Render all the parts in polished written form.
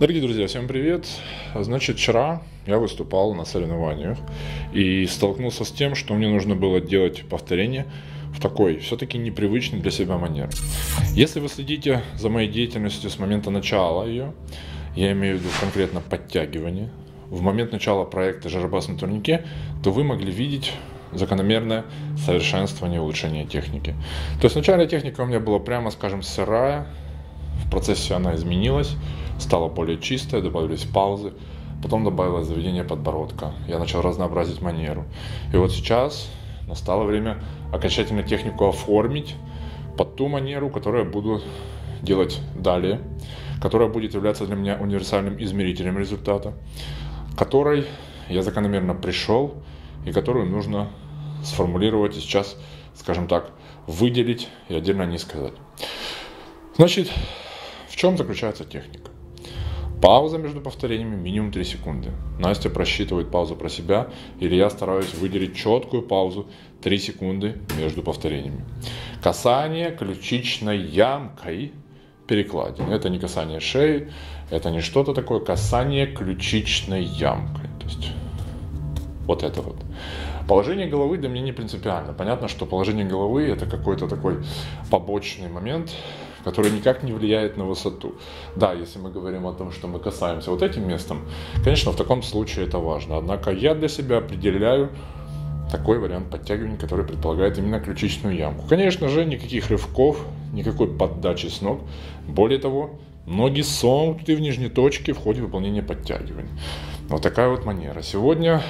Дорогие друзья, всем привет! Значит, вчера я выступал на соревнованиях и столкнулся с тем, что мне нужно было делать повторение в такой, все-таки непривычной для себя манере. Если вы следите за моей деятельностью с момента начала ее, я имею в виду конкретно подтягивание, в момент начала проекта «Жиробас на турнике», то вы могли видеть закономерное совершенствование и улучшение техники. То есть вначале техника у меня была, прямо скажем, сырая, в процессе она изменилась, стала более чистая, добавились паузы, потом добавилось заведение подбородка. Я начал разнообразить манеру. И вот сейчас настало время окончательно технику оформить под ту манеру, которую я буду делать далее, которая будет являться для меня универсальным измерителем результата, к которой я закономерно пришел и которую нужно сформулировать и сейчас, скажем так, выделить и отдельно не сказать. Значит, в чем заключается техника? Пауза между повторениями минимум 3 секунды. Настя просчитывает паузу про себя, или я стараюсь выделить четкую паузу 3 секунды между повторениями. Касание ключичной ямкой перекладины. Это не касание шеи, это не что-то такое, касание ключичной ямкой. То есть вот это вот. Положение головы для меня не принципиально. Понятно, что положение головы это какой-то такой побочный момент, который никак не влияет на высоту. Да, если мы говорим о том, что мы касаемся вот этим местом, конечно, в таком случае это важно. Однако я для себя определяю такой вариант подтягивания, который предполагает именно ключичную ямку. Конечно же, никаких рывков, никакой поддачи с ног. Более того, ноги сомкнуты в нижней точке в ходе выполнения подтягивания. Вот такая вот манера. Сегодня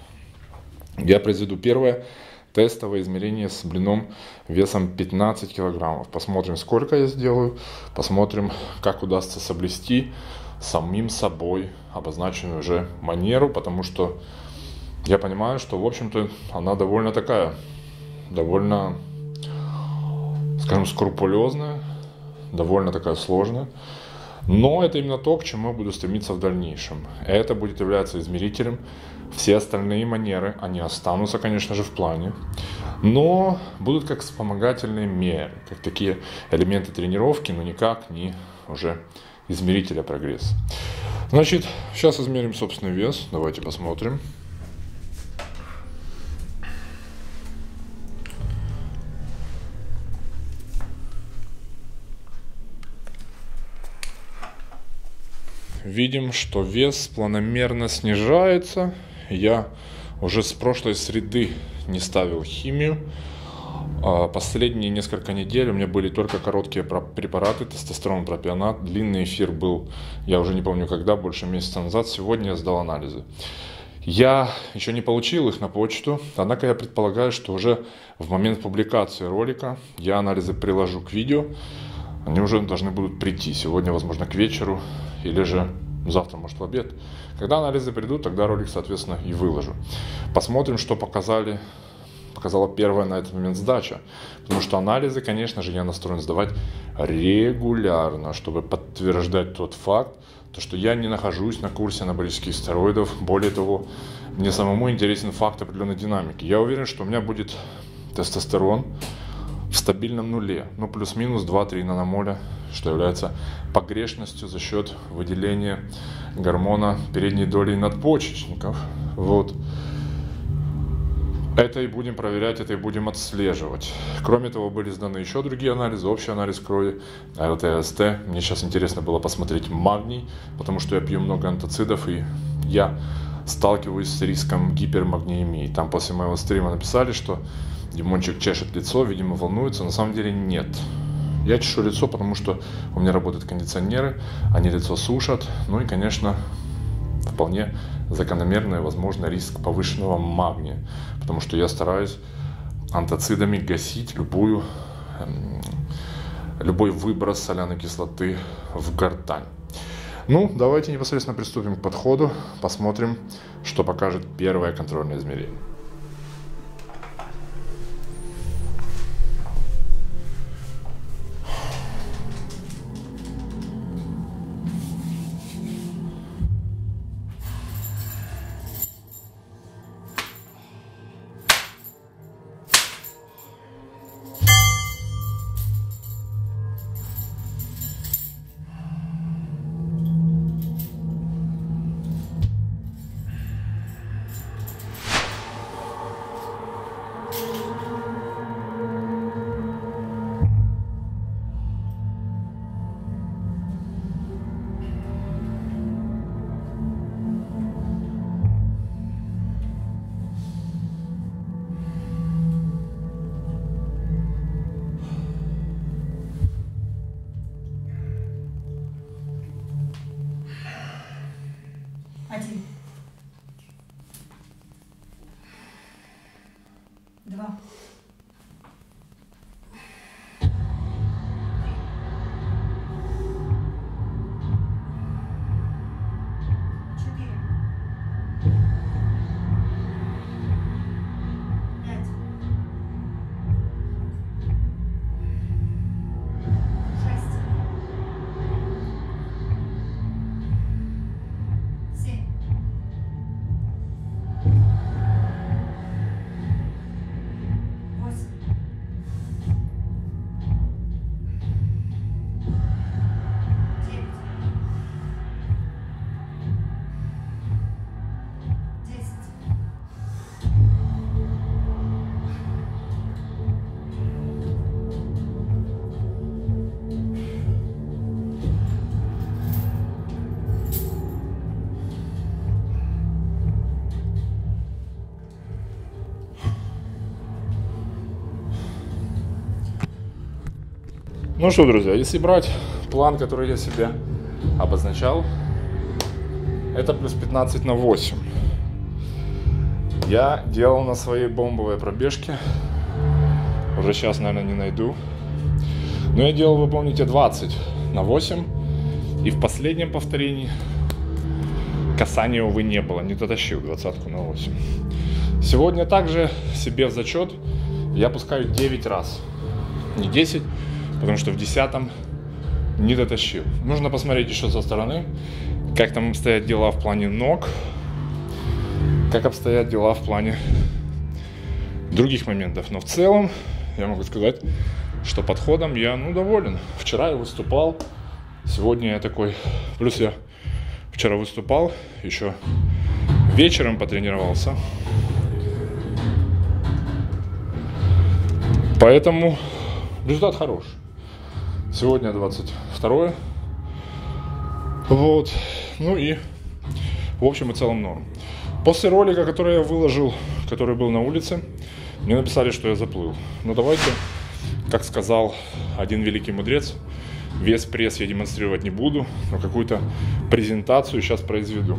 я произведу первое тестовое измерение с блином весом 15 килограммов. Посмотрим, сколько я сделаю, посмотрим, как удастся соблюсти самим собой обозначенную уже манеру, потому что я понимаю, что, в общем-то, она довольно такая, довольно, скажем, скрупулезная, довольно такая сложная. Но это именно то, к чему я буду стремиться в дальнейшем. Это будет являться измерителем. Все остальные манеры, они останутся, конечно же, в плане, но будут как вспомогательные меры, как такие элементы тренировки, но никак не уже измерителя прогресса. Значит, сейчас измерим собственный вес. Давайте посмотрим. Видим, что вес планомерно снижается. Я уже с прошлой среды не ставил химию. Последние несколько недель у меня были только короткие препараты, тестостерон, пропионат. Длинный эфир был, я уже не помню когда, больше месяца назад. Сегодня я сдал анализы. Я еще не получил их на почту, однако я предполагаю, что уже в момент публикации ролика я анализы приложу к видео. Они уже должны будут прийти сегодня, возможно, к вечеру или же завтра, может, в обед. Когда анализы придут, тогда ролик, соответственно, и выложу. Посмотрим, что показала первая на этот момент сдача. Потому что анализы, конечно же, я настроен сдавать регулярно, чтобы подтверждать тот факт, что я не нахожусь на курсе анаболических стероидов. Более того, мне самому интересен факт определенной динамики. Я уверен, что у меня будет тестостерон в стабильном нуле, ну плюс-минус 2-3 наномоля, что является погрешностью за счет выделения гормона передней доли надпочечников. Вот. Это и будем проверять, это и будем отслеживать. Кроме того, были сданы еще другие анализы, общий анализ крови, АЛТ, АСТ. Мне сейчас интересно было посмотреть магний, потому что я пью много антацидов и я сталкиваюсь с риском гипермагниемии. Там после моего стрима написали, что Димончик чешет лицо, видимо, волнуется. На самом деле нет. Я чешу лицо, потому что у меня работают кондиционеры, они лицо сушат. Ну и, конечно, вполне закономерный, возможно, риск повышенного магния. Потому что я стараюсь антацидами гасить любой выброс соляной кислоты в гортань. Ну, давайте непосредственно приступим к подходу. Посмотрим, что покажет первое контрольное измерение. 2. Ну что, друзья, если брать план, который я себе обозначал, это плюс 15 на 8. Я делал на своей бомбовой пробежке, уже сейчас, наверное, не найду, но я делал, вы помните, 20 на 8, и в последнем повторении касания, увы, не было, не дотащил 20 на 8. Сегодня также себе в зачет я пускаю 9 раз, не 10, потому что в 10-м не дотащил. Нужно посмотреть еще со стороны, как там обстоят дела в плане ног, как обстоят дела в плане других моментов. Но в целом я могу сказать, что подходом я доволен. Вчера я выступал, сегодня я такой. Плюс я вчера выступал, еще вечером потренировался. Поэтому результат хороший. Сегодня 22-е. Вот. Ну и в общем и целом норм. После ролика, который я выложил, который был на улице, мне написали, что я заплыл. Но давайте, как сказал один великий мудрец, вес пресс я демонстрировать не буду, но какую-то презентацию сейчас произведу.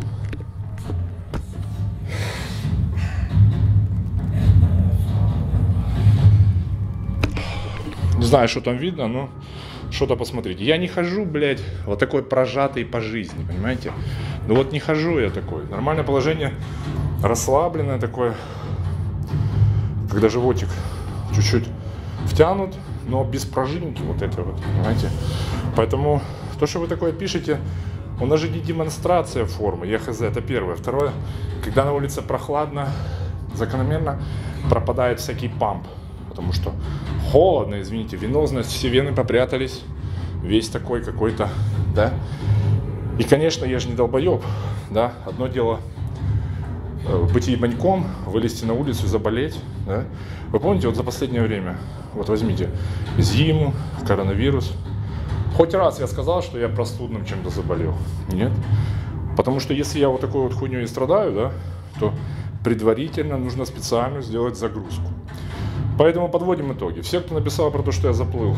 Не знаю, что там видно, но что-то посмотрите. Я не хожу, блядь, вот такой прожатый по жизни, понимаете? Ну вот не хожу я такой. Нормальное положение, расслабленное такое, когда животик чуть-чуть втянут, но без пружинки вот это вот, понимаете? Поэтому то, что вы такое пишете, у нас же не демонстрация формы, я хз, это первое. Второе, когда на улице прохладно, закономерно пропадает всякий памп. Потому что холодно, извините, венозность, все вены попрятались, весь такой какой-то, да. И, конечно, я же не долбоеб, да. Одно дело быть ебаньком, вылезти на улицу и заболеть, да. Вы помните, вот за последнее время, вот возьмите зиму, коронавирус. Хоть раз я сказал, что я простудным чем-то заболел? Нет. Потому что если я вот такой вот хуйней страдаю, да, то предварительно нужно специально сделать загрузку. Поэтому подводим итоги. Все, кто написал про то, что я заплыл,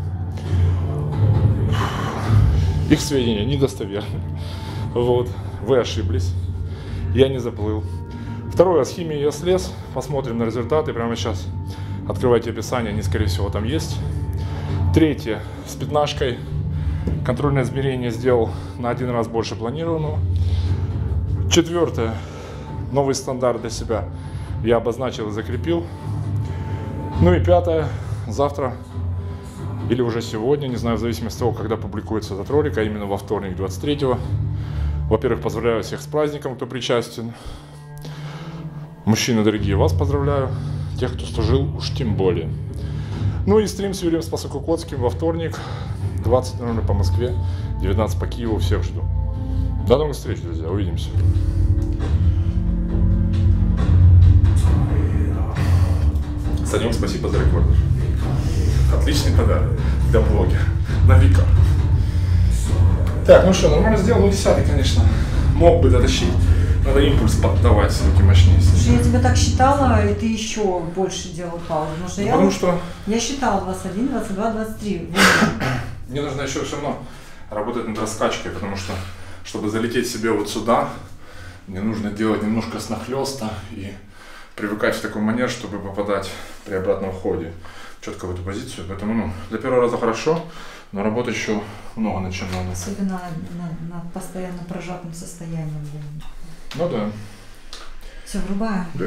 их сведения недостоверны. Вот, вы ошиблись. Я не заплыл. Второе, с химией я слез. Посмотрим на результаты. Прямо сейчас открывайте описание, они, скорее всего, там есть. Третье, с пятнашкой контрольное измерение сделал на 1 раз больше планированного. Четвертое, новый стандарт для себя я обозначил и закрепил. Ну и пятое, завтра или уже сегодня, не знаю, в зависимости от того, когда публикуется этот ролик, а именно во вторник 23-го. Во-первых, поздравляю всех с праздником, кто причастен. Мужчины дорогие, вас поздравляю. Тех, кто служил, уж тем более. Ну и стрим с Юрием Спасо-Кукотским во вторник, 20:00 по Москве, 19 по Киеву. Всех жду. До новых встреч, друзья. Увидимся. Санек, спасибо за рекорд. Отличный подарок для блогера. На века. Так, ну что, нормально сделал. Ну, 10-й, конечно, мог бы дотащить. Надо импульс поддавать все-таки мощнее. Слушай, я тебя так считала, и ты еще больше делал паузу. Потому что я считала 21, 22, 23. Мне нужно еще все равно работать над раскачкой, потому что, чтобы залететь себе вот сюда, мне нужно делать немножко снахлёста и привыкать в такой манер, чтобы попадать при обратном входе четко в эту позицию. Поэтому, ну, для первого раза хорошо, но работы еще много над чем надо. Особенно на постоянно прожатом состоянии. Ну да. Все, врубаю. Да.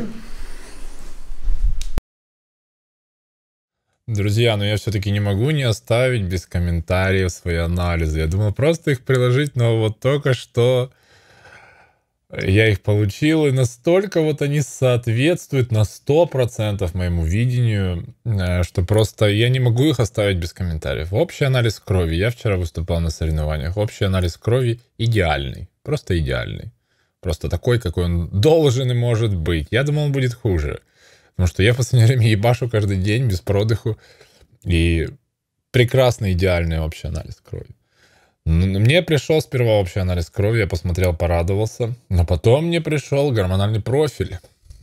Друзья, но я все-таки не могу не оставить без комментариев свои анализы. Я думал просто их приложить, но вот только что я их получил, и настолько вот они соответствуют на 100% моему видению, что просто я не могу их оставить без комментариев. Общий анализ крови. Я вчера выступал на соревнованиях. Общий анализ крови идеальный. Просто идеальный. Просто такой, какой он должен и может быть. Я думал, он будет хуже. Потому что я в последнее время ебашу каждый день без продыху. И прекрасный, идеальный общий анализ крови. Мне пришел сперва общий анализ крови, я посмотрел, порадовался. Но потом мне пришел гормональный профиль.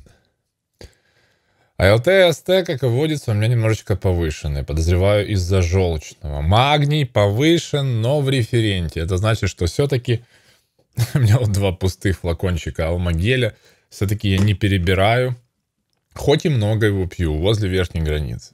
АЛТ и АСТ, как и водится, у меня немножечко повышенный. Подозреваю, из-за желчного. Магний повышен, но в референте. Это значит, что все-таки у меня вот 2 пустых флакончика алмагеля. Все-таки я не перебираю. Хоть и много его пью, возле верхней границы.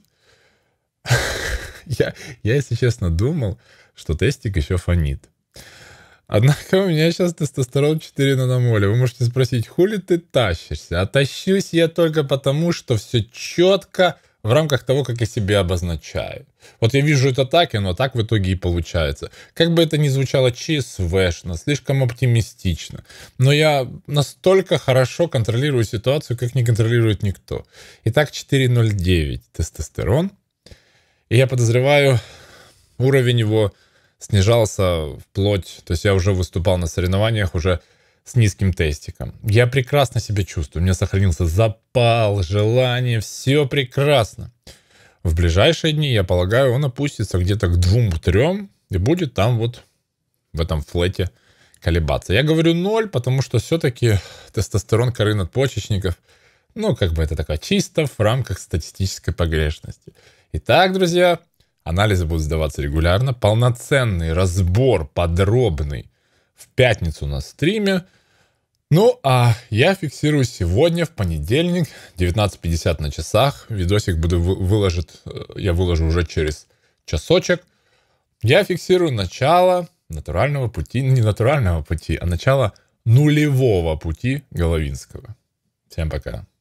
Я, если честно, думал, что тестик еще фонит. Однако у меня сейчас тестостерон 4 наномоля. Вы можете спросить, хули ты тащишься? А тащусь я только потому, что все четко в рамках того, как я себя обозначаю. Вот я вижу это так, и оно так в итоге и получается. Как бы это ни звучало ЧСВшно, слишком оптимистично, но я настолько хорошо контролирую ситуацию, как не контролирует никто. Итак, 4,09 тестостерон. И я подозреваю, уровень его снижался вплоть... То есть я уже выступал на соревнованиях уже с низким тестиком. Я прекрасно себя чувствую. У меня сохранился запал, желание. Все прекрасно. В ближайшие дни, я полагаю, он опустится где-то к 2-3 и будет там вот в этом флете колебаться. Я говорю 0, потому что все-таки тестостерон коры надпочечников, ну, как бы это такая чисто в рамках статистической погрешности. Итак, друзья, анализы будут сдаваться регулярно. Полноценный разбор, подробный, в пятницу на стриме. Ну, а я фиксирую сегодня, в понедельник, 19:50 на часах. Видосик я выложу уже через часочек. Я фиксирую начало натурального пути, не натурального пути, а начало нулевого пути Головинского. Всем пока.